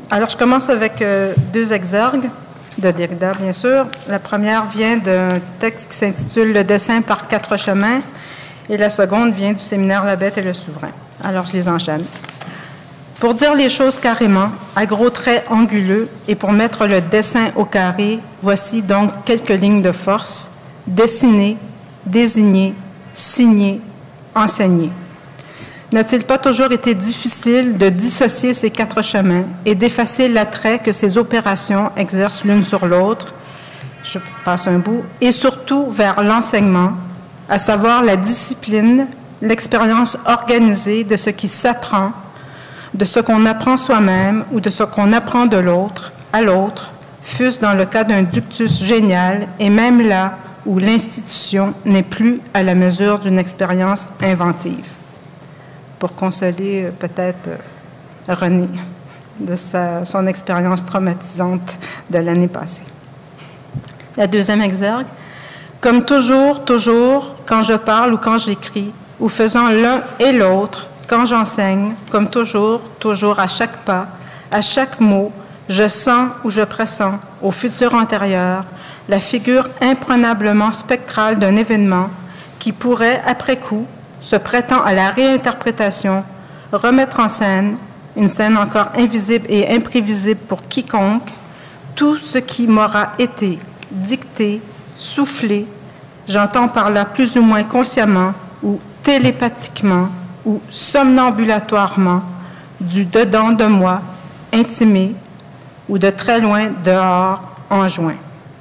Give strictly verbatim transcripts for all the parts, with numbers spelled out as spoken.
Alors, je commence avec euh, deux exergues de Derrida, bien sûr. La première vient d'un texte qui s'intitule « Le dessin par quatre chemins » et la seconde vient du séminaire La Bête et le Souverain. Alors, je les enchaîne. Pour dire les choses carrément, à gros traits anguleux, et pour mettre le dessin au carré, voici donc quelques lignes de force, dessiner, désigner, signer, enseigner. N'a-t-il pas toujours été difficile de dissocier ces quatre chemins et d'effacer l'attrait que ces opérations exercent l'une sur l'autre, je passe un bout, et surtout vers l'enseignement, à savoir la discipline, l'expérience organisée de ce qui s'apprend, de ce qu'on apprend soi-même ou de ce qu'on apprend de l'autre à l'autre, fût-ce dans le cas d'un ductus génial et même là où l'institution n'est plus à la mesure d'une expérience inventive. Pour consoler euh, peut-être euh, René de sa, son expérience traumatisante de l'année passée. La deuxième exergue. Comme toujours, toujours, quand je parle ou quand j'écris, ou faisant l'un et l'autre, quand j'enseigne, comme toujours, toujours à chaque pas, à chaque mot, je sens ou je pressens au futur antérieur la figure imprenablement spectrale d'un événement qui pourrait, après coup, se prêtant à la réinterprétation, remettre en scène, une scène encore invisible et imprévisible pour quiconque, tout ce qui m'aura été dicté, soufflé, j'entends par là plus ou moins consciemment ou télépathiquement ou somnambulatoirement, du dedans de moi, intimé, ou de très loin dehors, enjoint.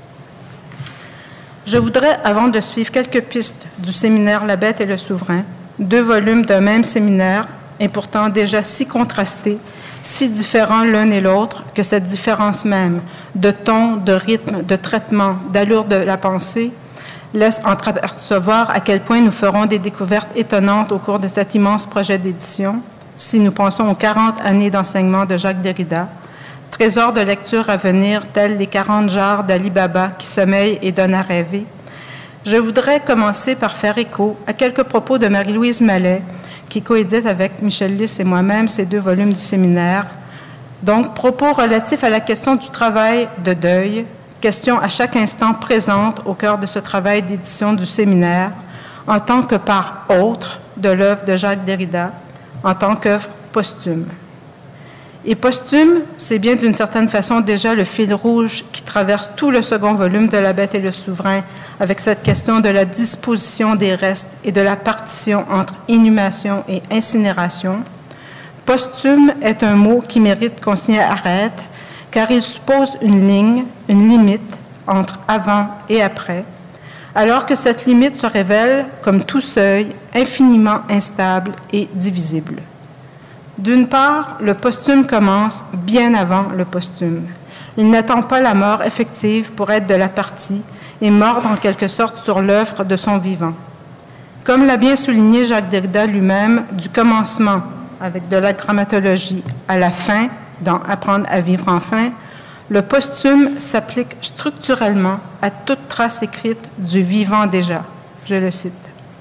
Je voudrais, avant de suivre quelques pistes du séminaire La Bête et le Souverain, deux volumes d'un même séminaire, et pourtant déjà si contrastés, si différents l'un et l'autre, que cette différence même de ton, de rythme, de traitement, d'allure de la pensée, laisse entreapercevoir à quel point nous ferons des découvertes étonnantes au cours de cet immense projet d'édition, si nous pensons aux quarante années d'enseignement de Jacques Derrida, trésors de lecture à venir tels les quarante jarres d'Ali Baba qui sommeillent et donnent à rêver. Je voudrais commencer par faire écho à quelques propos de Marie-Louise Mallet, qui coédite avec Michel Lys et moi-même ces deux volumes du séminaire. Donc, propos relatifs à la question du travail de deuil, question à chaque instant présente au cœur de ce travail d'édition du séminaire, en tant que part autre de l'œuvre de Jacques Derrida, en tant qu'œuvre posthume. Et posthume, c'est bien d'une certaine façon déjà le fil rouge qui traverse tout le second volume de La Bête et le Souverain, avec cette question de la disposition des restes et de la partition entre inhumation et incinération. Posthume est un mot qui mérite qu'on s'y arrête, car il suppose une ligne, une limite entre avant et après, alors que cette limite se révèle, comme tout seuil, infiniment instable et divisible. D'une part, le posthume commence bien avant le posthume. Il n'attend pas la mort effective pour être de la partie et mordre en quelque sorte sur l'œuvre de son vivant. Comme l'a bien souligné Jacques Derrida lui-même, du commencement, avec de la grammatologie, à la fin, dans Apprendre à vivre enfin, le posthume s'applique structurellement à toute trace écrite du vivant déjà. Je le cite.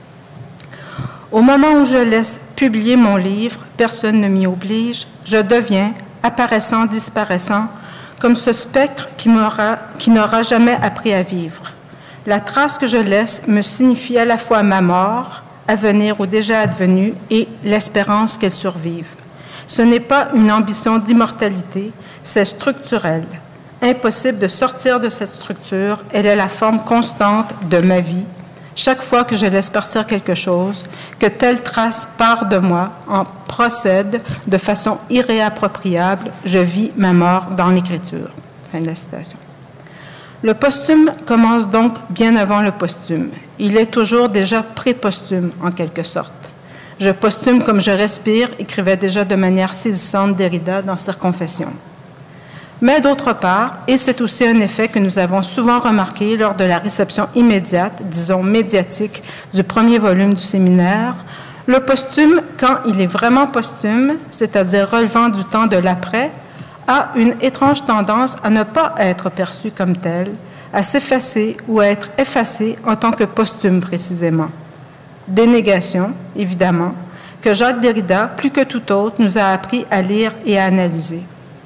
Au moment où je laisse publier mon livre, personne ne m'y oblige, je deviens, apparaissant, disparaissant, comme ce spectre qui m'aura, qui n'aura jamais appris à vivre. La trace que je laisse me signifie à la fois ma mort, à venir ou déjà advenue, et l'espérance qu'elle survive. Ce n'est pas une ambition d'immortalité, c'est structurel. Impossible de sortir de cette structure, elle est la forme constante de ma vie. Chaque fois que je laisse partir quelque chose, que telle trace part de moi, en procède de façon irréappropriable, je vis ma mort dans l'écriture. Fin de la citation. Le posthume commence donc bien avant le posthume. Il est toujours déjà pré-posthume, en quelque sorte. Je posthume comme je respire, écrivait déjà de manière saisissante Derrida dans Circonfession. Mais d'autre part, et c'est aussi un effet que nous avons souvent remarqué lors de la réception immédiate, disons médiatique, du premier volume du séminaire, le posthume, quand il est vraiment posthume, c'est-à-dire relevant du temps de l'après, a une étrange tendance à ne pas être perçu comme tel, à s'effacer ou à être effacé en tant que posthume précisément. Dénégation, évidemment, que Jacques Derrida, plus que tout autre, nous a appris à lire et à analyser.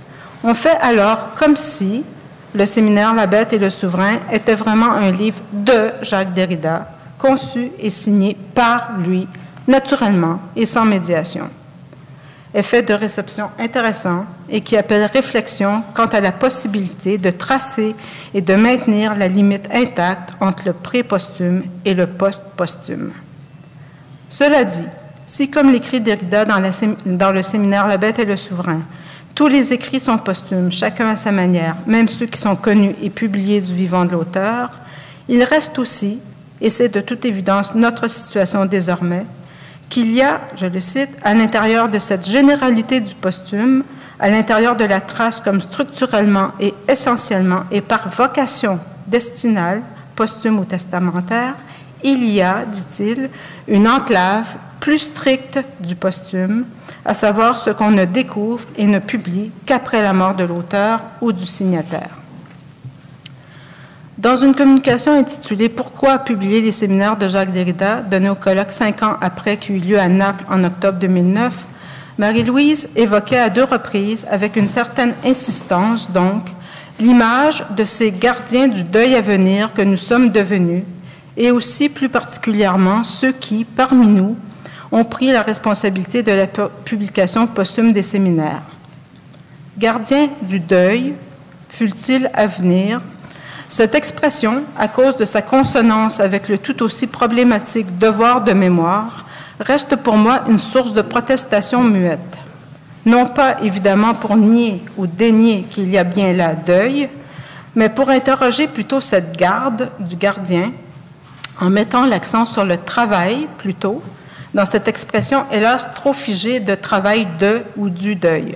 On fait alors comme si le séminaire La Bête et le Souverain était vraiment un livre de Jacques Derrida, conçu et signé par lui, naturellement et sans médiation. Effet de réception intéressant et qui appelle réflexion quant à la possibilité de tracer et de maintenir la limite intacte entre le pré-posthume et le post-posthume. Cela dit, si, comme l'écrit Derrida dans, la, dans le séminaire La Bête et le Souverain, tous les écrits sont posthumes, chacun à sa manière, même ceux qui sont connus et publiés du vivant de l'auteur, il reste aussi, et c'est de toute évidence notre situation désormais, qu'il y a, je le cite, à l'intérieur de cette généralité du posthume, à l'intérieur de la trace comme structurellement et essentiellement et par vocation destinale, posthume ou testamentaire, il y a, dit-il, une enclave plus stricte du posthume, à savoir ce qu'on ne découvre et ne publie qu'après la mort de l'auteur ou du signataire. Dans une communication intitulée « Pourquoi publier les séminaires de Jacques Derrida » donnée au colloque cinq ans après qui eut lieu à Naples en octobre deux mille neuf, Marie-Louise évoquait à deux reprises, avec une certaine insistance donc, l'image de ces gardiens du deuil à venir que nous sommes devenus, et aussi plus particulièrement ceux qui, parmi nous, ont pris la responsabilité de la publication posthume des séminaires. Gardien du deuil, fut-il à venir, cette expression, à cause de sa consonance avec le tout aussi problématique devoir de mémoire, reste pour moi une source de protestation muette. Non pas évidemment pour nier ou dénier qu'il y a bien là deuil, mais pour interroger plutôt cette garde du gardien en mettant l'accent sur le travail plutôt, dans cette expression, hélas, trop figée de travail de ou du deuil.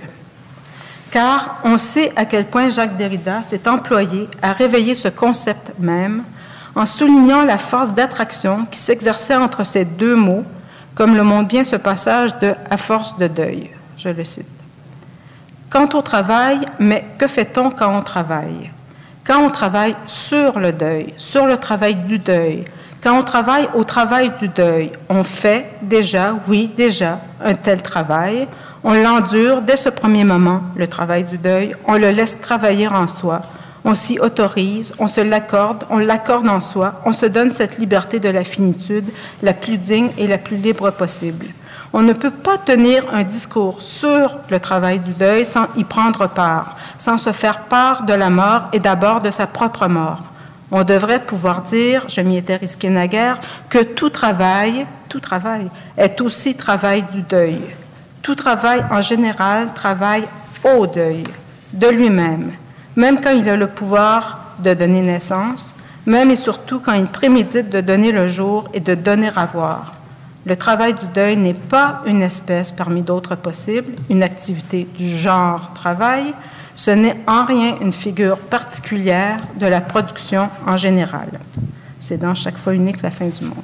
Car on sait à quel point Jacques Derrida s'est employé à réveiller ce concept même en soulignant la force d'attraction qui s'exerçait entre ces deux mots, comme le montre bien ce passage de « à force de deuil ». Je le cite. Quant au travail, mais que fait-on quand on travaille? Quand on travaille sur le deuil, sur le travail du deuil, quand on travaille au travail du deuil, on fait déjà, oui, déjà, un tel travail. On l'endure dès ce premier moment, le travail du deuil. On le laisse travailler en soi. On s'y autorise, on se l'accorde, on l'accorde en soi. On se donne cette liberté de la finitude, la plus digne et la plus libre possible. On ne peut pas tenir un discours sur le travail du deuil sans y prendre part, sans se faire part de la mort et d'abord de sa propre mort. On devrait pouvoir dire, je m'y étais risqué naguère, que tout travail, tout travail est aussi travail du deuil. Tout travail en général travaille au deuil, de lui-même, même quand il a le pouvoir de donner naissance, même et surtout quand il prémédite de donner le jour et de donner à voir. Le travail du deuil n'est pas une espèce parmi d'autres possibles, une activité du genre travail. Ce n'est en rien une figure particulière de la production en général. C'est dans Chaque fois unique la fin du monde.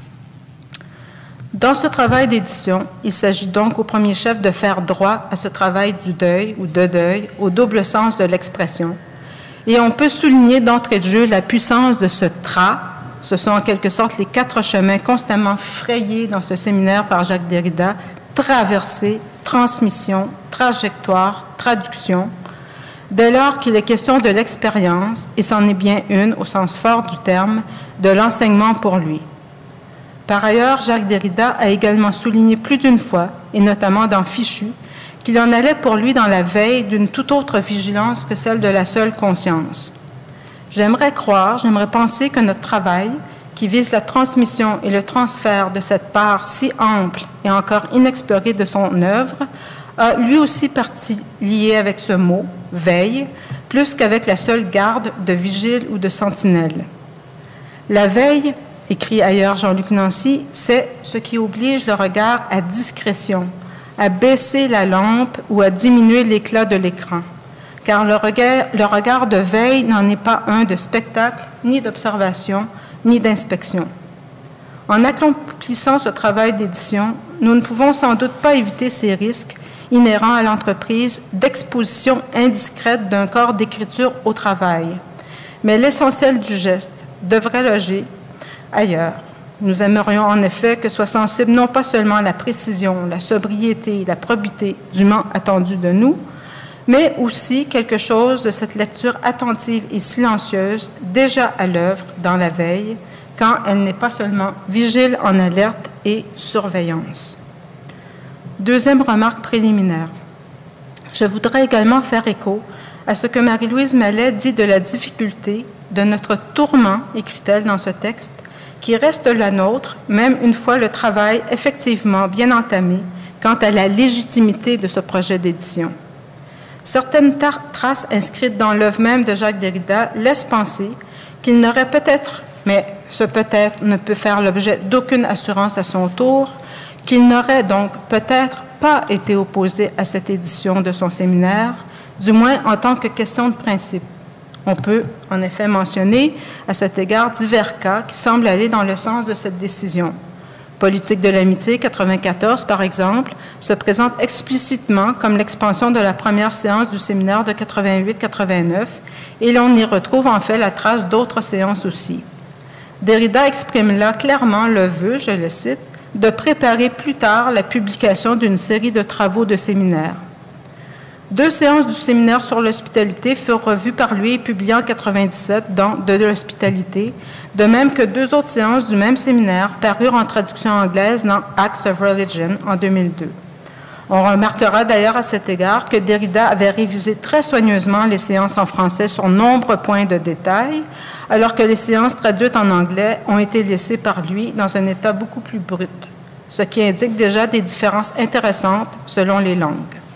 Dans ce travail d'édition, il s'agit donc au premier chef de faire droit à ce travail du deuil ou de deuil, au double sens de l'expression. Et on peut souligner d'entrée de jeu la puissance de ce tra. Ce sont en quelque sorte les quatre chemins constamment frayés dans ce séminaire par Jacques Derrida, traversée, transmission, trajectoire, traduction, dès lors qu'il est question de l'expérience, et c'en est bien une au sens fort du terme, de l'enseignement pour lui. Par ailleurs, Jacques Derrida a également souligné plus d'une fois, et notamment dans Fichu, qu'il en allait pour lui dans la veille d'une toute autre vigilance que celle de la seule conscience. J'aimerais croire, j'aimerais penser que notre travail, qui vise la transmission et le transfert de cette part si ample et encore inexplorée de son œuvre, a lui aussi partie liée avec ce mot, veille, plus qu'avec la seule garde de vigile ou de sentinelle. La veille, écrit ailleurs Jean-Luc Nancy, c'est ce qui oblige le regard à discrétion, à baisser la lampe ou à diminuer l'éclat de l'écran, car le regard, le regard de veille n'en est pas un de spectacle, ni d'observation, ni d'inspection. En accomplissant ce travail d'édition, nous ne pouvons sans doute pas éviter ces risques inhérents à l'entreprise d'exposition indiscrète d'un corps d'écriture au travail. Mais l'essentiel du geste devrait loger ailleurs. Nous aimerions en effet que soit sensible non pas seulement à la précision, la sobriété, la probité dûment attendue de nous, mais aussi quelque chose de cette lecture attentive et silencieuse déjà à l'œuvre dans la veille, quand elle n'est pas seulement vigile en alerte et surveillance. Deuxième remarque préliminaire. Je voudrais également faire écho à ce que Marie-Louise Mallet dit de la difficulté, de notre tourment, écrit-elle dans ce texte, qui reste la nôtre, même une fois le travail effectivement bien entamé, quant à la légitimité de ce projet d'édition. Certaines traces inscrites dans l'œuvre même de Jacques Derrida laissent penser qu'il n'aurait peut-être, mais ce peut-être ne peut faire l'objet d'aucune assurance à son tour, qu'il n'aurait donc peut-être pas été opposé à cette édition de son séminaire, du moins en tant que question de principe. On peut en effet mentionner à cet égard divers cas qui semblent aller dans le sens de cette décision. Politique de l'amitié, quatre-vingt-quatorze, par exemple, se présente explicitement comme l'expansion de la première séance du séminaire de quatre-vingt-huit quatre-vingt-neuf, et l'on y retrouve en fait la trace d'autres séances aussi. Derrida exprime là clairement le vœu, je le cite, de préparer plus tard la publication d'une série de travaux de séminaire. Deux séances du séminaire sur l'hospitalité furent revues par lui et publiées en quatre-vingt-dix-sept dans De l'hospitalité, de même que deux autres séances du même séminaire parurent en traduction anglaise dans Acts of Religion en deux mille deux. On remarquera d'ailleurs à cet égard que Derrida avait révisé très soigneusement les séances en français sur nombreux points de détail, alors que les séances traduites en anglais ont été laissées par lui dans un état beaucoup plus brut, ce qui indique déjà des différences intéressantes selon les langues.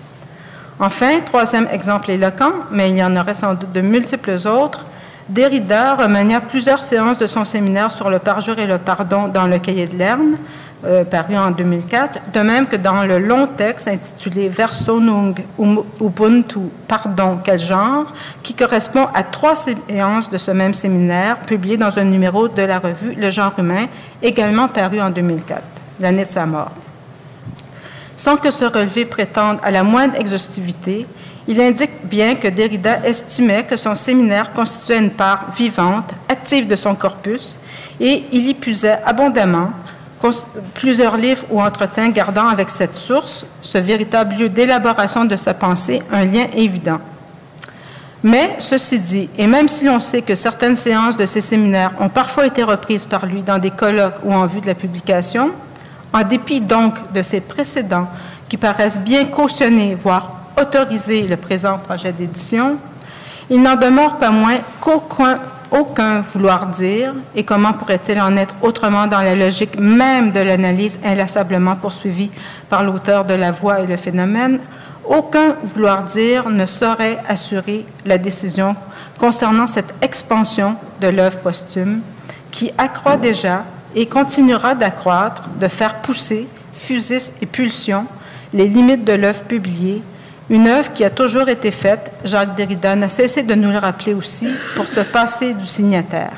Enfin, troisième exemple éloquent, mais il y en aurait sans doute de multiples autres, Derrida remania plusieurs séances de son séminaire sur le parjure et le pardon dans le Cahier de Lerne, euh, paru en deux mille quatre, de même que dans le long texte intitulé Verso Nunc Ubuntu, pardon, quel genre, qui correspond à trois séances de ce même séminaire, publié dans un numéro de la revue Le Genre humain, également paru en deux mille quatre, l'année de sa mort. Sans que ce relevé prétende à la moindre exhaustivité, il indique bien que Derrida estimait que son séminaire constituait une part vivante, active de son corpus, et il y puisait abondamment plusieurs livres ou entretiens gardant avec cette source, ce véritable lieu d'élaboration de sa pensée, un lien évident. Mais, ceci dit, et même si l'on sait que certaines séances de ces séminaires ont parfois été reprises par lui dans des colloques ou en vue de la publication, en dépit donc de ces précédents qui paraissent bien cautionner, voire autoriser le présent projet d'édition, il n'en demeure pas moins qu'aucun aucun vouloir dire, et comment pourrait-il en être autrement dans la logique même de l'analyse inlassablement poursuivie par l'auteur de La Voix et le phénomène, aucun vouloir dire ne saurait assurer la décision concernant cette expansion de l'œuvre posthume qui accroît déjà et continuera d'accroître, de faire pousser, fusis et pulsion, les limites de l'œuvre publiée, une œuvre qui a toujours été faite, Jacques Derrida n'a cessé de nous le rappeler aussi, pour se passer du signataire.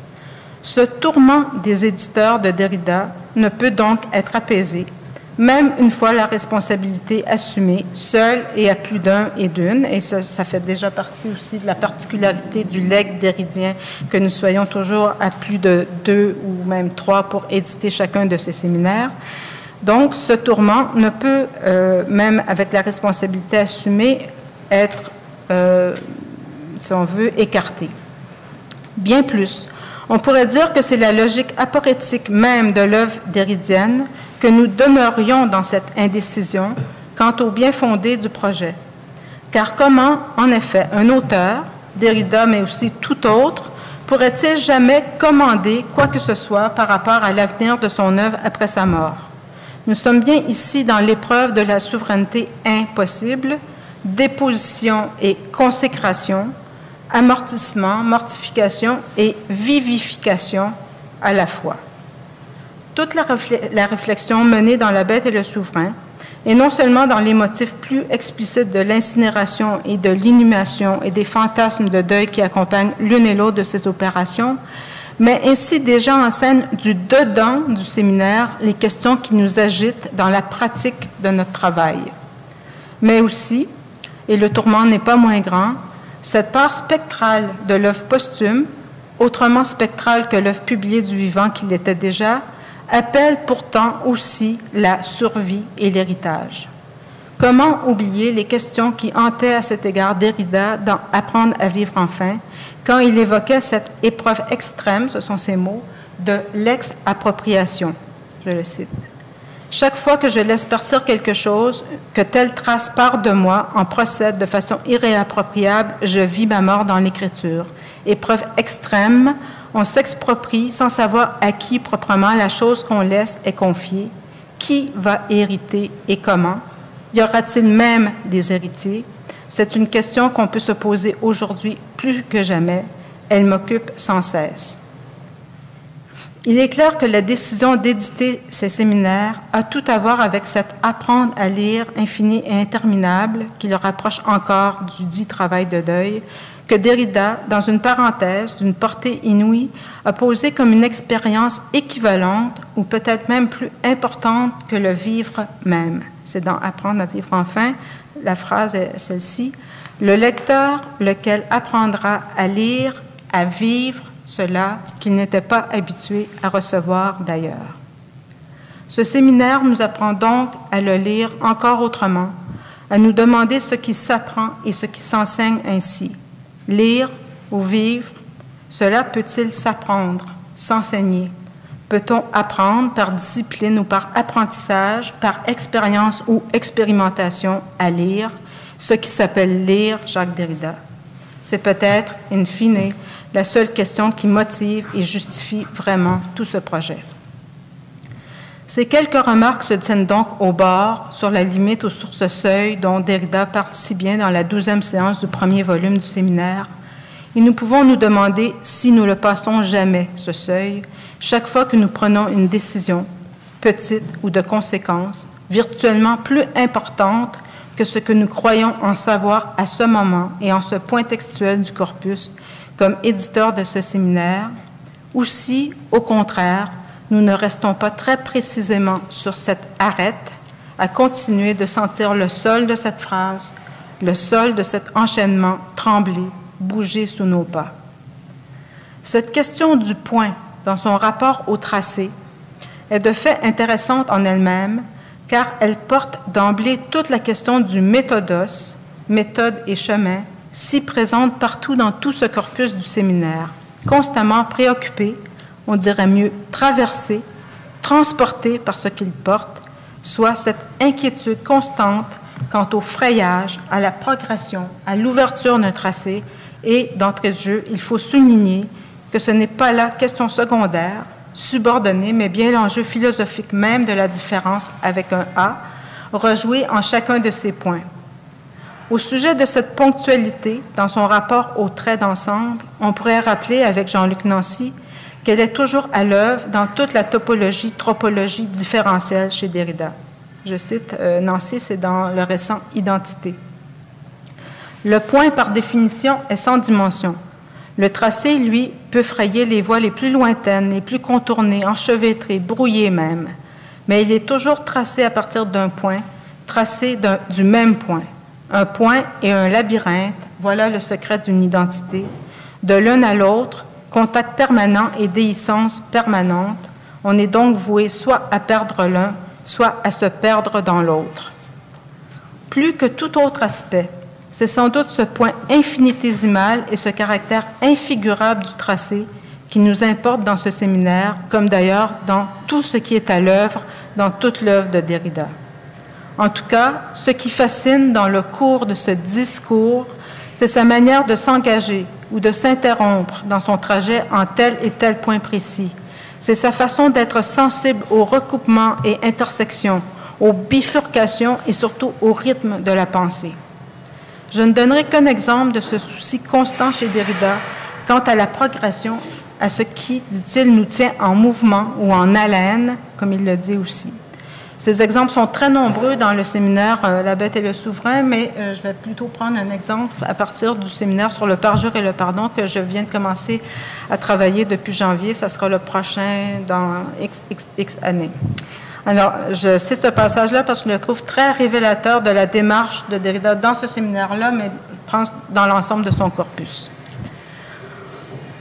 Ce tourment des éditeurs de Derrida ne peut donc être apaisé, même une fois la responsabilité assumée, seule et à plus d'un et d'une, et ça, ça fait déjà partie aussi de la particularité du legs derridien, que nous soyons toujours à plus de deux ou même trois pour éditer chacun de ces séminaires. Donc, ce tourment ne peut, euh, même avec la responsabilité assumée, être, euh, si on veut, écarté. Bien plus, on pourrait dire que c'est la logique aporétique même de l'œuvre derridienne que nous demeurions dans cette indécision quant au bien fondé du projet. Car comment, en effet, un auteur, Derrida, mais aussi tout autre, pourrait-il jamais commander quoi que ce soit par rapport à l'avenir de son œuvre après sa mort? Nous sommes bien ici dans l'épreuve de la souveraineté impossible, déposition et consécration, amortissement, mortification et vivification à la fois. Toute la, la réflexion menée dans La Bête et le Souverain, et non seulement dans les motifs plus explicites de l'incinération et de l'inhumation et des fantasmes de deuil qui accompagnent l'une et l'autre de ces opérations, mais ainsi déjà en scène du dedans du séminaire les questions qui nous agitent dans la pratique de notre travail. Mais aussi, et le tourment n'est pas moins grand, cette part spectrale de l'œuvre posthume, autrement spectrale que l'œuvre publiée du vivant qu'il était déjà, appelle pourtant aussi la survie et l'héritage. Comment oublier les questions qui hantaient à cet égard Derrida dans « Apprendre à vivre enfin » quand il évoquait cette épreuve extrême, ce sont ses mots, de l'ex-appropriation. Je le cite. « Chaque fois que je laisse partir quelque chose, que telle trace part de moi, en procède de façon irréappropriable, je vis ma mort dans l'écriture. Épreuve extrême, on s'exproprie sans savoir à qui proprement la chose qu'on laisse est confiée, qui va hériter et comment. Y aura-t-il même des héritiers? C'est une question qu'on peut se poser aujourd'hui plus que jamais. Elle m'occupe sans cesse. » Il est clair que la décision d'éditer ces séminaires a tout à voir avec cet apprendre à lire infini et interminable qui le rapproche encore du dit travail de deuil, que Derrida, dans une parenthèse d'une portée inouïe, a posé comme une expérience équivalente ou peut-être même plus importante que le vivre même. C'est dans « Apprendre à vivre enfin », la phrase est celle-ci, « Le lecteur, lequel apprendra à lire, à vivre, cela qu'il n'était pas habitué à recevoir d'ailleurs. » Ce séminaire nous apprend donc à le lire encore autrement, à nous demander ce qui s'apprend et ce qui s'enseigne ainsi. Lire ou vivre, cela peut-il s'apprendre, s'enseigner? Peut-on apprendre par discipline ou par apprentissage, par expérience ou expérimentation à lire, ce qui s'appelle lire Jacques Derrida? C'est peut-être, in fine, la seule question qui motive et justifie vraiment tout ce projet. Ces quelques remarques se tiennent donc au bord, sur la limite ou sur ce seuil dont Derrida parle si bien dans la douzième séance du premier volume du séminaire, et nous pouvons nous demander si nous le passons jamais, ce seuil, chaque fois que nous prenons une décision, petite ou de conséquence, virtuellement plus importante que ce que nous croyons en savoir à ce moment et en ce point textuel du corpus, comme éditeur de ce séminaire, ou si, au contraire, nous ne restons pas très précisément sur cette arête à continuer de sentir le sol de cette phrase, le sol de cet enchaînement trembler, bouger sous nos pas. Cette question du point dans son rapport au tracé est de fait intéressante en elle-même car elle porte d'emblée toute la question du méthodos, méthode et chemin, si présente partout dans tout ce corpus du séminaire, constamment préoccupé, on dirait mieux traversé, transporté par ce qu'il porte, soit cette inquiétude constante quant au frayage, à la progression, à l'ouverture d'un tracé, et d'entrée de jeu, il faut souligner que ce n'est pas la question secondaire, subordonnée, mais bien l'enjeu philosophique même de la différence avec un A, rejoué en chacun de ces points. Au sujet de cette ponctualité, dans son rapport au trait d'ensemble, on pourrait rappeler avec Jean-Luc Nancy qu'elle est toujours à l'œuvre dans toute la topologie, tropologie différentielle chez Derrida. Je cite euh, Nancy, c'est dans le récent « Identité ». Le point, par définition, est sans dimension. Le tracé, lui, peut frayer les voies les plus lointaines, les plus contournées, enchevêtrées, brouillées même. Mais il est toujours tracé à partir d'un point, tracé du même point. Un point et un labyrinthe, voilà le secret d'une identité. De l'un à l'autre, contact permanent et déhiscence permanente, on est donc voué soit à perdre l'un, soit à se perdre dans l'autre. Plus que tout autre aspect, c'est sans doute ce point infinitésimal et ce caractère infigurable du tracé qui nous importe dans ce séminaire, comme d'ailleurs dans tout ce qui est à l'œuvre, dans toute l'œuvre de Derrida. En tout cas, ce qui fascine dans le cours de ce discours, c'est sa manière de s'engager ou de s'interrompre dans son trajet en tel et tel point précis. C'est sa façon d'être sensible aux recoupements et intersections, aux bifurcations et surtout au rythme de la pensée. Je ne donnerai qu'un exemple de ce souci constant chez Derrida quant à la progression, à ce qui, dit-il, nous tient en mouvement ou en haleine, comme il le dit aussi. Ces exemples sont très nombreux dans le séminaire euh, « La bête et le souverain », mais euh, je vais plutôt prendre un exemple à partir du séminaire sur le parjure et le pardon que je viens de commencer à travailler depuis janvier. Ça sera le prochain dans X, X, X années. Alors, je cite ce passage-là parce que je le trouve très révélateur de la démarche de Derrida dans ce séminaire-là, mais dans l'ensemble de son corpus.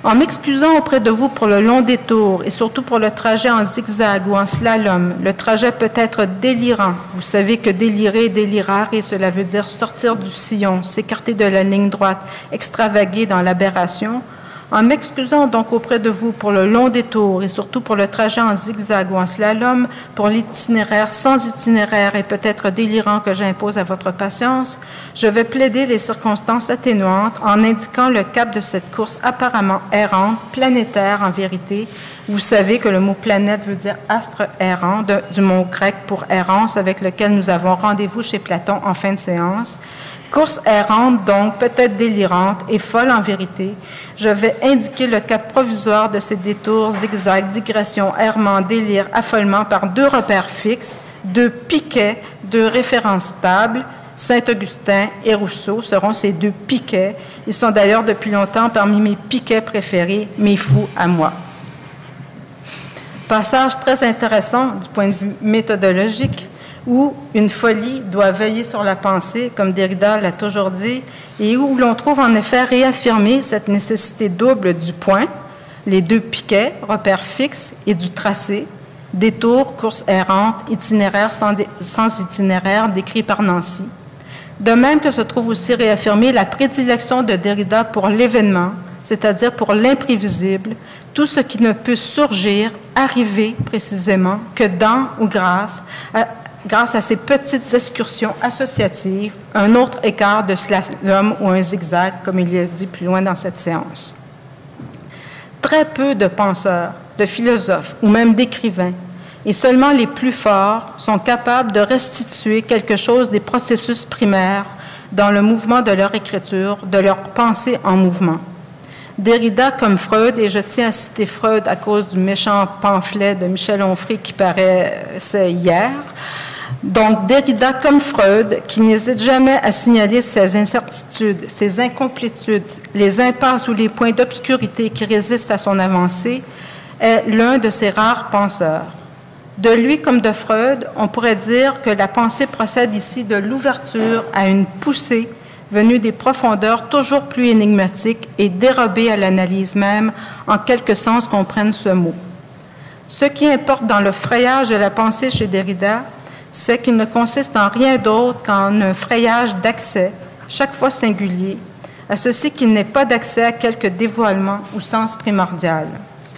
En m'excusant auprès de vous pour le long détour et surtout pour le trajet en zigzag ou en slalom, le trajet peut être délirant. Vous savez que délirer est délirare et cela veut dire sortir du sillon, s'écarter de la ligne droite, extravaguer dans l'aberration. En m'excusant donc auprès de vous pour le long détour et surtout pour le trajet en zigzag ou en slalom, pour l'itinéraire sans itinéraire et peut-être délirant que j'impose à votre patience, je vais plaider les circonstances atténuantes en indiquant le cap de cette course apparemment errante, planétaire en vérité. Vous savez que le mot planète veut dire astre errant, de, du mot grec pour errance avec lequel nous avons rendez-vous chez Platon en fin de séance. Course errante, donc peut-être délirante et folle en vérité, je vais indiquer le cap provisoire de ces détours, zigzags, digressions, errements, délires, affolements par deux repères fixes, deux piquets, deux références stables. Saint-Augustin et Rousseau seront ces deux piquets. Ils sont d'ailleurs depuis longtemps parmi mes piquets préférés, mes fous à moi. Passage très intéressant du point de vue méthodologique, où une folie doit veiller sur la pensée, comme Derrida l'a toujours dit, et où l'on trouve en effet réaffirmée cette nécessité double du point, les deux piquets, repères fixes, et du tracé, détour, course errante, itinéraire sans, sans itinéraire, décrit par Nancy. De même que se trouve aussi réaffirmée la prédilection de Derrida pour l'événement, c'est-à-dire pour l'imprévisible, tout ce qui ne peut surgir, arriver précisément que dans ou grâce à grâce à ces petites excursions associatives, un autre écart de slalom ou un zigzag, comme il est dit plus loin dans cette séance. Très peu de penseurs, de philosophes ou même d'écrivains, et seulement les plus forts sont capables de restituer quelque chose des processus primaires dans le mouvement de leur écriture, de leur pensée en mouvement. Derrida comme Freud, et je tiens à citer Freud à cause du méchant pamphlet de Michel Onfray qui paraissait hier. Donc, Derrida comme Freud, qui n'hésite jamais à signaler ses incertitudes, ses incomplétudes, les impasses ou les points d'obscurité qui résistent à son avancée, est l'un de ses rares penseurs. De lui comme de Freud, on pourrait dire que la pensée procède ici de l'ouverture à une poussée venue des profondeurs toujours plus énigmatiques et dérobée à l'analyse même, en quelque sens qu'on prenne ce mot. Ce qui importe dans le frayage de la pensée chez Derrida, c'est qu'il ne consiste en rien d'autre qu'en un frayage d'accès, chaque fois singulier, à ceci qu'il n'est pas d'accès à quelque dévoilement ou sens primordial.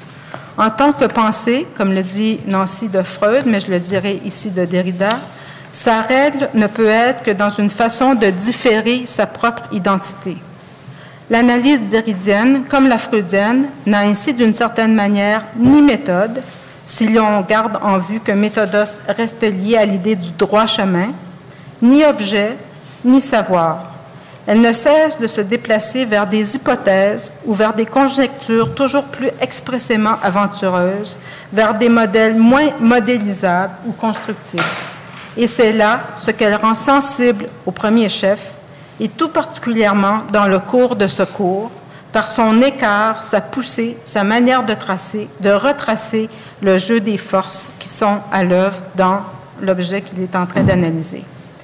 En tant que pensée, comme le dit Nancy de Freud, mais je le dirai ici de Derrida, sa règle ne peut être que dans une façon de différer sa propre identité. L'analyse derridienne, comme la freudienne, n'a ainsi d'une certaine manière ni méthode, si l'on garde en vue que méthodos reste lié à l'idée du droit chemin, ni objet, ni savoir. Elle ne cesse de se déplacer vers des hypothèses ou vers des conjectures toujours plus expressément aventureuses, vers des modèles moins modélisables ou constructifs. Et c'est là ce qu'elle rend sensible au premier chef, et tout particulièrement dans le cours de ce cours, par son écart, sa poussée, sa manière de tracer, de retracer le jeu des forces qui sont à l'œuvre dans l'objet qu'il est en train d'analyser.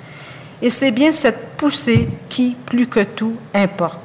Et c'est bien cette poussée qui, plus que tout, importe.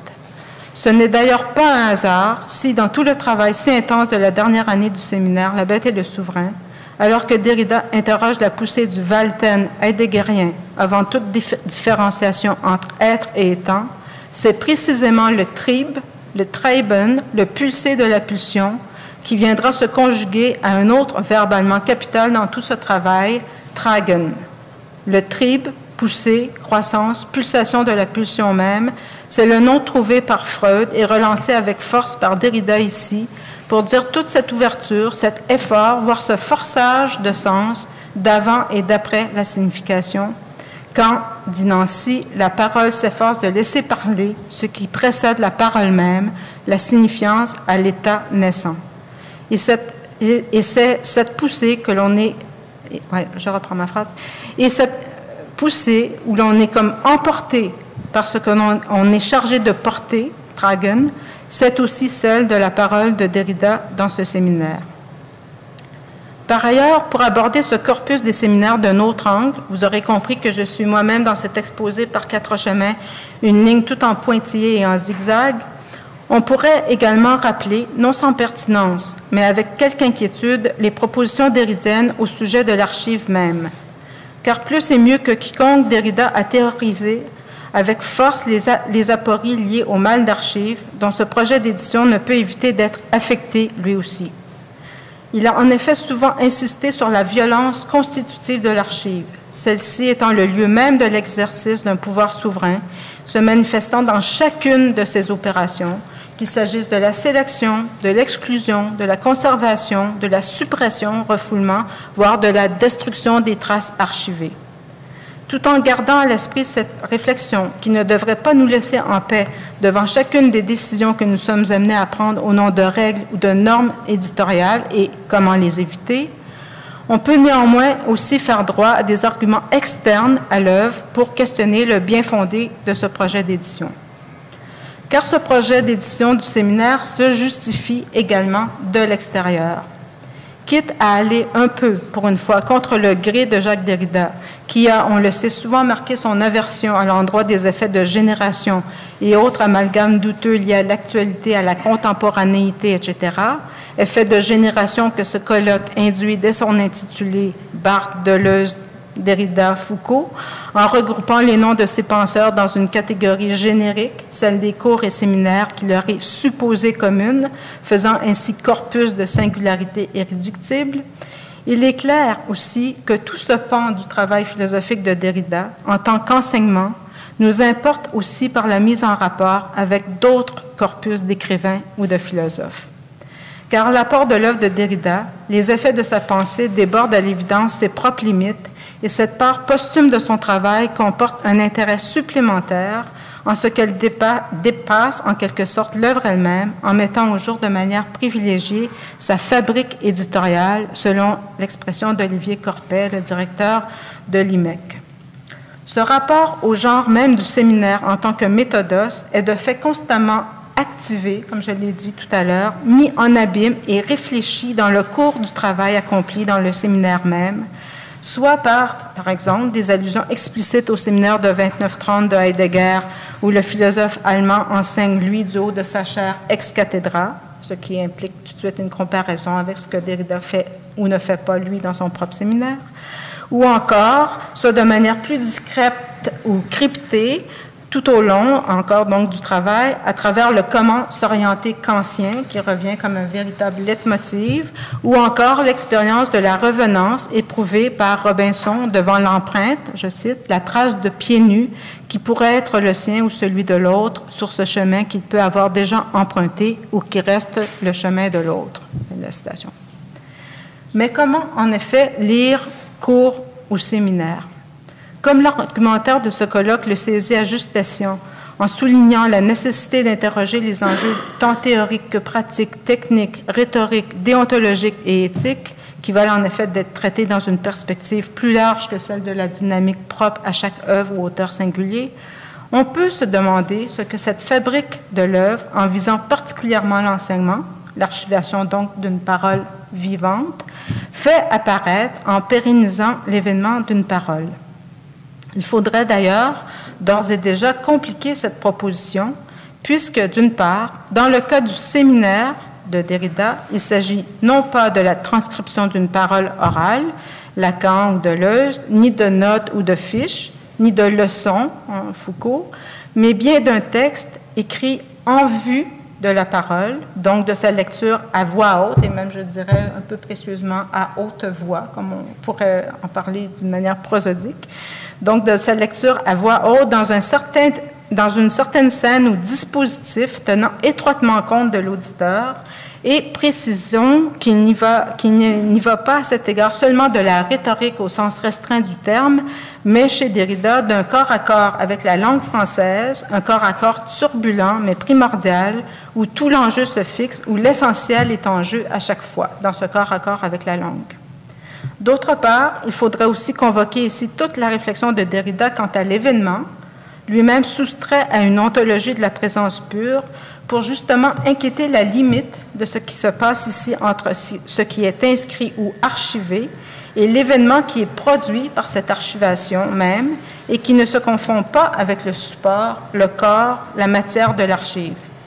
Ce n'est d'ailleurs pas un hasard si, dans tout le travail si intense de la dernière année du séminaire, La bête et le souverain, alors que Derrida interroge la poussée du Walten heideggerien avant toute dif différenciation entre être et étant, c'est précisément le trieb, le treiben, le pulsé de la pulsion, qui viendra se conjuguer à un autre verbe allemand capital dans tout ce travail, tragen. Le trieb, poussée, croissance, pulsation de la pulsion même, c'est le nom trouvé par Freud et relancé avec force par Derrida ici, pour dire toute cette ouverture, cet effort, voire ce forçage de sens d'avant et d'après la signification, quand, dit Nancy, la parole s'efforce de laisser parler ce qui précède la parole même, la signifiance à l'état naissant. Et, cette, et, et c'est cette poussée que l'on est, ouais, je reprends ma phrase, et cette poussée où l'on est comme emporté par ce que l'on on est chargé de porter, tragen, c'est aussi celle de la parole de Derrida dans ce séminaire. Par ailleurs, pour aborder ce corpus des séminaires d'un autre angle, vous aurez compris que je suis moi-même dans cet exposé par quatre chemins, une ligne tout en pointillé et en zigzag, On pourrait également rappeler, non sans pertinence, mais avec quelque inquiétude, les propositions derridiennes au sujet de l'archive même. Car plus et mieux que quiconque, Derrida a théorisé avec force les, a les apories liées au mal d'archives, dont ce projet d'édition ne peut éviter d'être affecté lui aussi. Il a en effet souvent insisté sur la violence constitutive de l'archive, celle-ci étant le lieu même de l'exercice d'un pouvoir souverain, se manifestant dans chacune de ses opérations, qu'il s'agisse de la sélection, de l'exclusion, de la conservation, de la suppression, refoulement, voire de la destruction des traces archivées. Tout en gardant à l'esprit cette réflexion qui ne devrait pas nous laisser en paix devant chacune des décisions que nous sommes amenés à prendre au nom de règles ou de normes éditoriales et comment les éviter, on peut néanmoins aussi faire droit à des arguments externes à l'œuvre pour questionner le bien fondé de ce projet d'édition. Car ce projet d'édition du séminaire se justifie également de l'extérieur. Quitte à aller un peu, pour une fois, contre le gré de Jacques Derrida, qui a, on le sait, souvent marqué son aversion à l'endroit des effets de génération et autres amalgames douteux liés à l'actualité, à la contemporanéité, et cetera, effets de génération que ce colloque induit dès son intitulé « Barthes, Deleuze, Derrida, Foucault », en regroupant les noms de ces penseurs dans une catégorie générique, celle des cours et séminaires qui leur est supposée commune, faisant ainsi corpus de singularité irréductible. Il est clair aussi que tout ce pan du travail philosophique de Derrida, en tant qu'enseignement, nous importe aussi par la mise en rapport avec d'autres corpus d'écrivains ou de philosophes. Car l'apport de l'œuvre de Derrida, les effets de sa pensée débordent à l'évidence ses propres limites, et cette part posthume de son travail comporte un intérêt supplémentaire en ce qu'elle dépasse en quelque sorte l'œuvre elle-même en mettant au jour de manière privilégiée sa fabrique éditoriale, selon l'expression d'Olivier Corpet, le directeur de l'I M E C. Ce rapport au genre même du séminaire en tant que méthodos est de fait constamment activé, comme je l'ai dit tout à l'heure, mis en abîme et réfléchi dans le cours du travail accompli dans le séminaire même, soit par, par exemple, des allusions explicites au séminaire de vingt-neuf trente de Heidegger, où le philosophe allemand enseigne, lui, du haut de sa chaire ex cathedra, ce qui implique tout de suite une comparaison avec ce que Derrida fait ou ne fait pas, lui, dans son propre séminaire, ou encore, soit de manière plus discrète ou cryptée, tout au long, encore donc du travail, à travers le comment s'orienter kantien, qui revient comme un véritable leitmotiv, ou encore l'expérience de la revenance éprouvée par Robinson devant l'empreinte, je cite, la trace de pieds nus qui pourrait être le sien ou celui de l'autre sur ce chemin qu'il peut avoir déjà emprunté ou qui reste le chemin de l'autre. La citation. Mais comment, en effet, lire cours ou séminaire? Comme l'argumentaire de ce colloque le saisit à juste escient, en soulignant la nécessité d'interroger les enjeux tant théoriques que pratiques, techniques, rhétoriques, déontologiques et éthiques, qui valent en effet d'être traités dans une perspective plus large que celle de la dynamique propre à chaque œuvre ou auteur singulier, on peut se demander ce que cette fabrique de l'œuvre, en visant particulièrement l'enseignement, l'archivation donc d'une parole vivante, fait apparaître en pérennisant l'événement d'une parole. Il faudrait d'ailleurs d'ores et déjà compliquer cette proposition, puisque, d'une part, dans le cas du séminaire de Derrida, il s'agit non pas de la transcription d'une parole orale, Lacan ou Deleuze, ni de notes ou de fiches, ni de leçons, hein, Foucault, mais bien d'un texte écrit en vue de la parole, donc de sa lecture à voix haute, et même, je dirais, un peu précieusement à haute voix, comme on pourrait en parler d'une manière prosodique, donc de sa lecture à voix haute dans, un certain, dans une certaine scène ou dispositif tenant étroitement compte de l'auditeur, et précisons qu'il n'y va, qu'il n'y va pas à cet égard seulement de la rhétorique au sens restreint du terme, mais chez Derrida d'un corps à corps avec la langue française, un corps à corps turbulent mais primordial, où tout l'enjeu se fixe, où l'essentiel est en jeu à chaque fois, dans ce corps à corps avec la langue. D'autre part, il faudrait aussi convoquer ici toute la réflexion de Derrida quant à l'événement, lui-même soustrait à une ontologie de la présence pure, pour justement inquiéter la limite de ce qui se passe ici entre ce qui est inscrit ou archivé et l'événement qui est produit par cette archivation même et qui ne se confond pas avec le support, le corps, la matière de l'archive.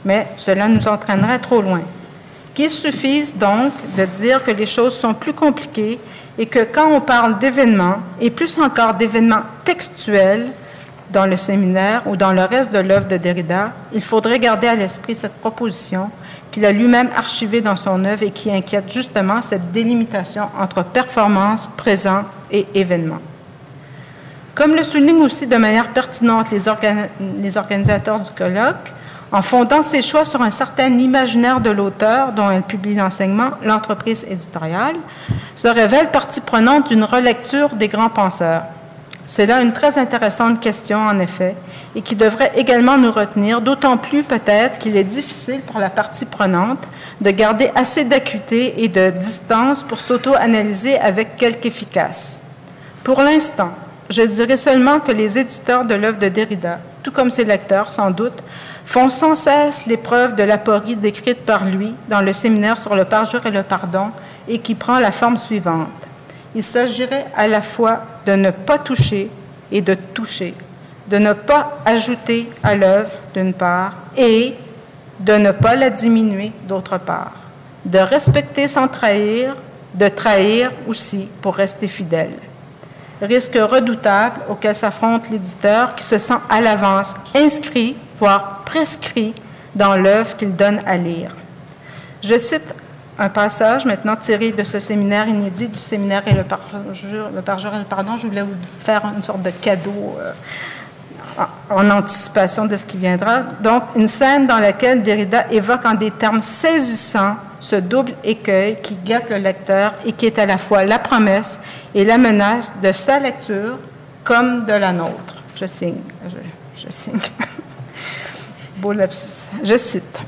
mais cela nous entraînerait trop loin. Qu'il suffise donc de dire que les choses sont plus compliquées et que quand on parle d'événements, et plus encore d'événements textuels dans le séminaire ou dans le reste de l'œuvre de Derrida, il faudrait garder à l'esprit cette proposition qu'il a lui-même archivée dans son œuvre et qui inquiète justement cette délimitation entre performance, présent et événement. Comme le soulignent aussi de manière pertinente les, organ les organisateurs du colloque, en fondant ses choix sur un certain imaginaire de l'auteur dont elle publie l'enseignement, l'entreprise éditoriale se révèle partie prenante d'une relecture des grands penseurs. C'est là une très intéressante question, en effet, et qui devrait également nous retenir, d'autant plus peut-être qu'il est difficile pour la partie prenante de garder assez d'acuité et de distance pour s'auto-analyser avec quelque efficace. Pour l'instant, je dirais seulement que les éditeurs de l'œuvre de Derrida, tout comme ses lecteurs sans doute, font sans cesse l'épreuve de l'aporie décrite par lui dans le séminaire sur le parjure et le pardon et qui prend la forme suivante. Il s'agirait à la fois de ne pas toucher et de toucher, de ne pas ajouter à l'œuvre d'une part et de ne pas la diminuer d'autre part, de respecter sans trahir, de trahir aussi pour rester fidèle. Risque redoutable auquel s'affronte l'éditeur qui se sent à l'avance inscrit, voire prescrit dans l'œuvre qu'il donne à lire. Je cite un passage maintenant tiré de ce séminaire inédit du séminaire et le parjure, le parjure et le pardon. Je voulais vous faire une sorte de cadeau euh, en, en anticipation de ce qui viendra. Donc, une scène dans laquelle Derrida évoque en des termes saisissants ce double écueil qui guette le lecteur et qui est à la fois la promesse et la menace de sa lecture comme de la nôtre. Je signe. Je, je signe. Beau lapsus. Je cite.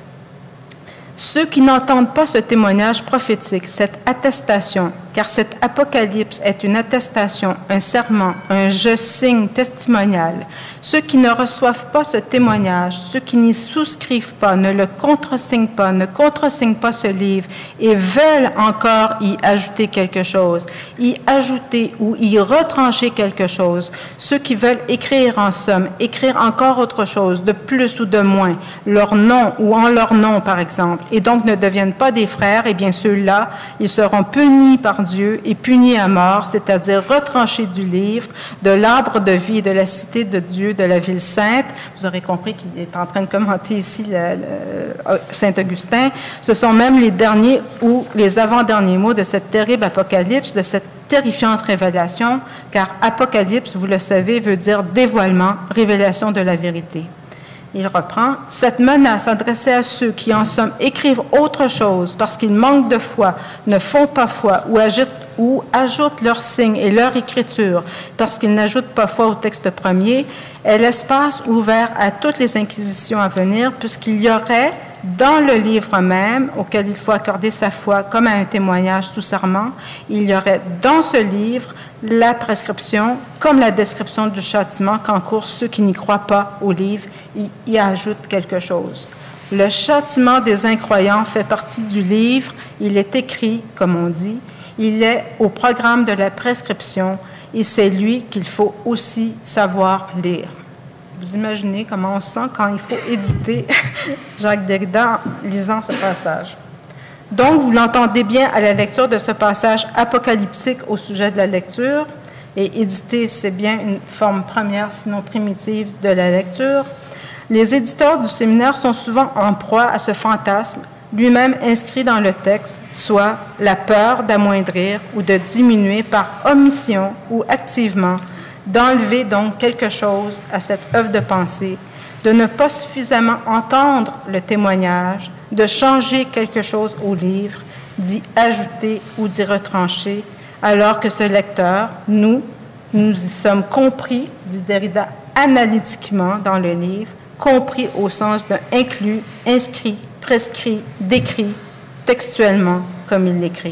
Ceux qui n'entendent pas ce témoignage prophétique, cette attestation, car cet apocalypse est une attestation, un serment, un je signe testimonial, ceux qui ne reçoivent pas ce témoignage, ceux qui n'y souscrivent pas, ne le contresignent pas, ne contresignent pas ce livre et veulent encore y ajouter quelque chose, y ajouter ou y retrancher quelque chose, ceux qui veulent écrire en somme, écrire encore autre chose, de plus ou de moins, leur nom ou en leur nom par exemple, et donc ne deviennent pas des frères, et bien ceux-là, ils seront punis par Dieu et punis à mort, c'est-à-dire retranchés du livre, de l'arbre de vie, de la cité de Dieu, de la ville sainte. Vous aurez compris qu'il est en train de commenter ici le, le, Saint-Augustin. Ce sont même les derniers ou les avant-derniers mots de cette terrible apocalypse, de cette terrifiante révélation, car apocalypse, vous le savez, veut dire dévoilement, révélation de la vérité. Il reprend, « Cette menace adressée à ceux qui, en somme, écrivent autre chose parce qu'ils manquent de foi, ne font pas foi ou ajoutent, ou ajoutent leurs signes et leur écriture parce qu'ils n'ajoutent pas foi au texte premier, est l'espace ouvert à toutes les inquisitions à venir puisqu'il y aurait, dans le livre même, auquel il faut accorder sa foi comme à un témoignage sous serment, il y aurait dans ce livre la prescription comme la description du châtiment qu'encourent ceux qui n'y croient pas au livre et y ajoutent quelque chose. Le châtiment des incroyants fait partie du livre, il est écrit, comme on dit, il est au programme de la prescription et c'est lui qu'il faut aussi savoir lire. » Vous imaginez comment on se sent quand il faut éditer Jacques Derrida en lisant ce passage. Donc, vous l'entendez bien à la lecture de ce passage apocalyptique au sujet de la lecture, et éditer, c'est bien une forme première, sinon primitive, de la lecture. Les éditeurs du séminaire sont souvent en proie à ce fantasme, lui-même inscrit dans le texte, soit la peur d'amoindrir ou de diminuer par omission ou activement, d'enlever donc quelque chose à cette œuvre de pensée, de ne pas suffisamment entendre le témoignage, de changer quelque chose au livre, d'y ajouter ou d'y retrancher, alors que ce lecteur, nous, nous y sommes compris, dit Derrida, analytiquement dans le livre, compris au sens d'un inclus, inscrit, prescrit, décrit, textuellement comme il l'écrit.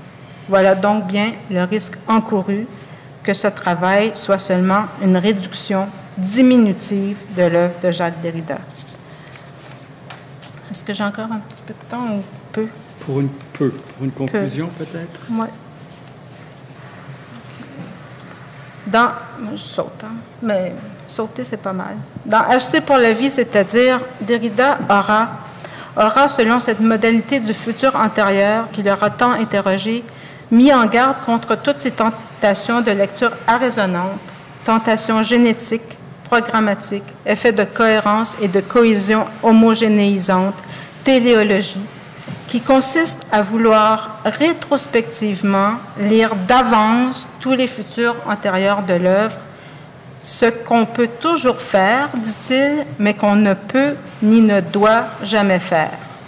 Voilà donc bien le risque encouru que ce travail soit seulement une réduction diminutive de l'œuvre de Jacques Derrida. Est-ce que j'ai encore un petit peu de temps ou peu? Pour une, peu. Pour une conclusion, peut-être? Oui. Dans, je saute, hein, mais sauter, c'est pas mal. Dans Acheter pour la vie, c'est-à-dire, Derrida aura aura, selon cette modalité du futur antérieur qui l'aura tant interrogé, mis en garde contre toutes ces tentations de lecture arraisonnante, tentations génétiques, programmatiques, effets de cohérence et de cohésion homogénéisante, téléologie, qui consiste à vouloir rétrospectivement lire d'avance tous les futurs antérieurs de l'œuvre, ce qu'on peut toujours faire, dit-il, mais qu'on ne peut ni ne doit jamais faire.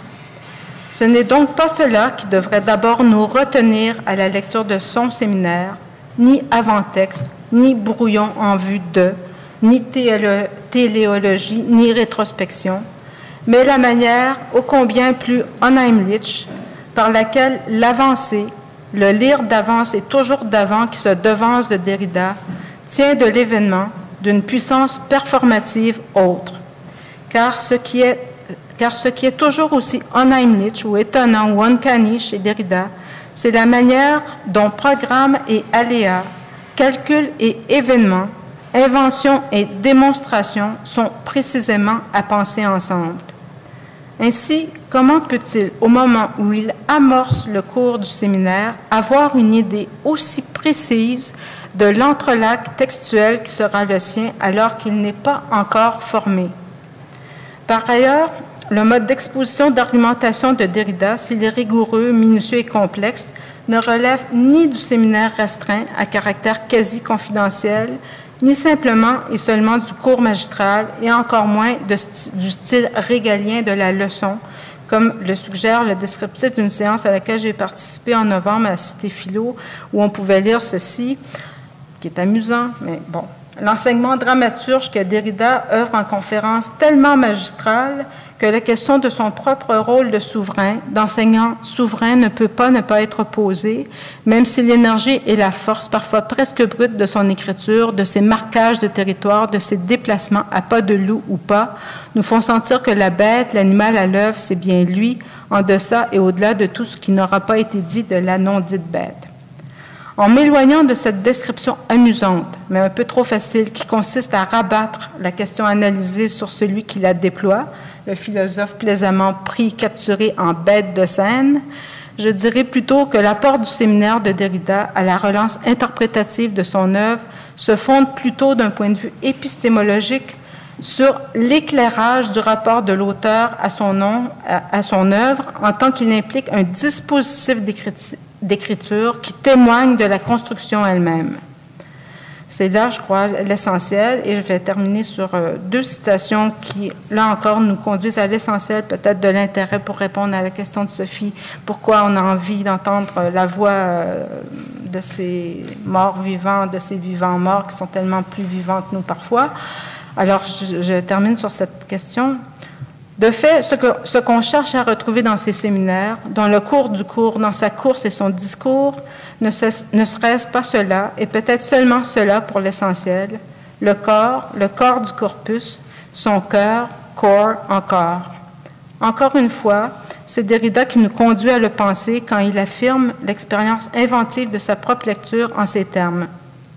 Ce n'est donc pas cela qui devrait d'abord nous retenir à la lecture de son séminaire, ni avant-texte, ni brouillon en vue de, ni télo- téléologie, ni rétrospection, mais la manière ô combien plus unheimlich par laquelle l'avancée, le lire d'avance et toujours d'avant qui se devance de Derrida, tient de l'événement, d'une puissance performative autre. Car ce qui est, car ce qui est toujours aussi unheimlich ou étonnant ou uncanny chez Derrida, c'est la manière dont programme et aléa, calcul et événement, invention et démonstration sont précisément à penser ensemble. Ainsi, comment peut-il, au moment où il amorce le cours du séminaire, avoir une idée aussi précise de l'entrelac textuel qui sera le sien alors qu'il n'est pas encore formé? Par ailleurs, le mode d'exposition d'argumentation de Derrida, s'il est rigoureux, minutieux et complexe, ne relève ni du séminaire restreint à caractère quasi confidentiel, ni simplement et seulement du cours magistral, et encore moins de sti- du style régalien de la leçon, comme le suggère le descriptif d'une séance à laquelle j'ai participé en novembre à la Cité Philo, où on pouvait lire ceci, qui est amusant, mais bon. L'enseignement dramaturge que Derrida œuvre en conférence tellement magistrale que la question de son propre rôle de souverain, d'enseignant souverain, ne peut pas ne pas être posée, même si l'énergie et la force, parfois presque brute, de son écriture, de ses marquages de territoire, de ses déplacements à pas de loup ou pas, nous font sentir que la bête, l'animal à l'œuvre, c'est bien lui, en deçà et au-delà de tout ce qui n'aura pas été dit de la non-dite bête. En m'éloignant de cette description amusante, mais un peu trop facile, qui consiste à rabattre la question analysée sur celui qui la déploie, le philosophe plaisamment pris, capturé en bête de scène, je dirais plutôt que l'apport du séminaire de Derrida à la relance interprétative de son œuvre se fonde plutôt d'un point de vue épistémologique sur l'éclairage du rapport de l'auteur à son nom, à, à son œuvre, en tant qu'il implique un dispositif d'écriture qui témoigne de la construction elle-même. C'est là, je crois, l'essentiel, et je vais terminer sur euh, deux citations qui, là encore, nous conduisent à l'essentiel peut-être de l'intérêt pour répondre à la question de Sophie, pourquoi on a envie d'entendre la voix euh, de ces morts vivants, de ces vivants morts qui sont tellement plus vivants que nous parfois. Alors, je, je termine sur cette question. De fait, ce que, ce qu'on cherche à retrouver dans ces séminaires, dans le cours du cours, dans sa course et son discours, ne, ne serait-ce pas cela, et peut-être seulement cela pour l'essentiel, le corps, le corps du corpus, son cœur, corps encore. Encore une fois, c'est Derrida qui nous conduit à le penser quand il affirme l'expérience inventive de sa propre lecture en ces termes.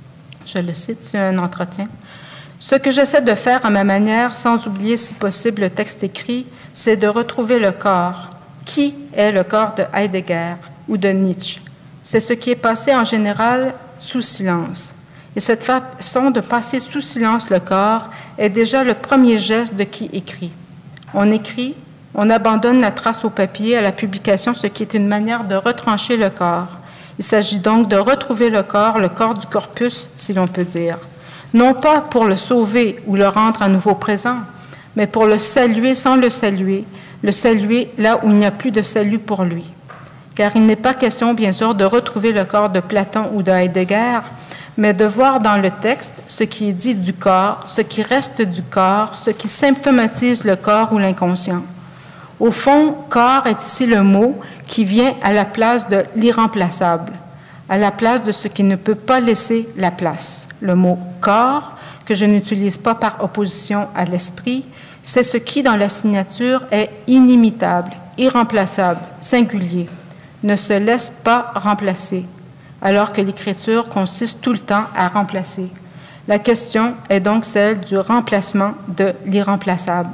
Je le cite, c'est un entretien. Ce que j'essaie de faire à ma manière, sans oublier si possible le texte écrit, c'est de retrouver le corps. Qui est le corps de Heidegger ou de Nietzsche? C'est ce qui est passé en général sous silence. Et cette façon de passer sous silence le corps est déjà le premier geste de qui écrit. On écrit, on abandonne la trace au papier à la publication, ce qui est une manière de retrancher le corps. Il s'agit donc de retrouver le corps, le corps du corpus, si l'on peut dire. Non pas pour le sauver ou le rendre à nouveau présent, mais pour le saluer sans le saluer, le saluer là où il n'y a plus de salut pour lui. Car il n'est pas question, bien sûr, de retrouver le corps de Platon ou de Heidegger, mais de voir dans le texte ce qui est dit du corps, ce qui reste du corps, ce qui symptomatise le corps ou l'inconscient. Au fond, corps est ici le mot qui vient à la place de l'irremplaçable, à la place de ce qui ne peut pas laisser la place. Le mot « corps », que je n'utilise pas par opposition à l'esprit, c'est ce qui, dans la signature, est inimitable, irremplaçable, singulier, ne se laisse pas remplacer, alors que l'écriture consiste tout le temps à remplacer. La question est donc celle du remplacement de l'irremplaçable.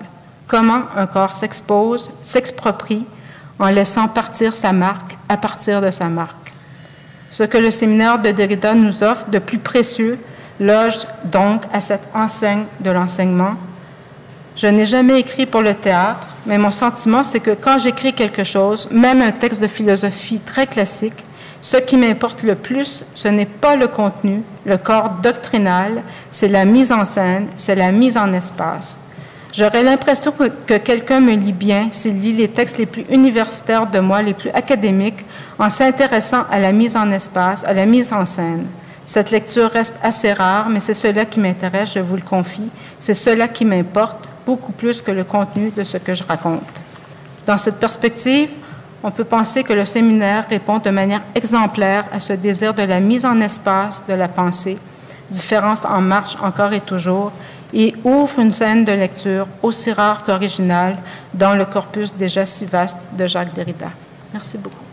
Comment un corps s'expose, s'exproprie, en laissant partir sa marque à partir de sa marque. Ce que le séminaire de Derrida nous offre de plus précieux loge donc à cette enseigne de l'enseignement. Je n'ai jamais écrit pour le théâtre, mais mon sentiment, c'est que quand j'écris quelque chose, même un texte de philosophie très classique, ce qui m'importe le plus, ce n'est pas le contenu, le corps doctrinal, c'est la mise en scène, c'est la mise en espace. J'aurais l'impression que, que quelqu'un me lit bien s'il lit les textes les plus universitaires de moi, les plus académiques, en s'intéressant à la mise en espace, à la mise en scène. Cette lecture reste assez rare, mais c'est cela qui m'intéresse, je vous le confie. C'est cela qui m'importe, beaucoup plus que le contenu de ce que je raconte. Dans cette perspective, on peut penser que le séminaire répond de manière exemplaire à ce désir de la mise en espace de la pensée, différence en marche encore et toujours, et ouvre une scène de lecture aussi rare qu'originale dans le corpus déjà si vaste de Jacques Derrida. Merci beaucoup.